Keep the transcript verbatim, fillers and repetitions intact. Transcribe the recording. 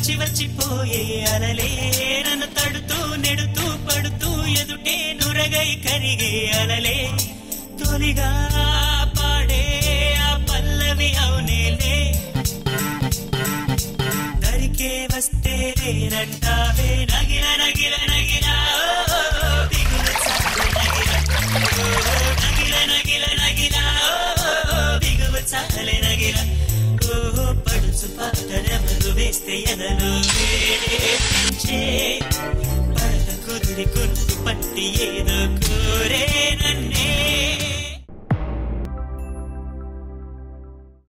వచ్చి వచ్చిపోయే అలలే నన్ను తడుతూ నెడుతూ పడుతూ ఎదుటే నురగై కరిగే అలలే తొలిగా పాడే ఆ పల్లవి అవునేలే దరికే వస్తే లేనంటావే నగిల నగిల నగిల దిగులు చాలే నగిల నగిల నగిల దిగులు చాలే నగిల ఓ పడుచు పాటరెవరు వేస్తే ఎదలో వేడే పెంచే పడత కుదిరి కురుకు పట్టి ఏదో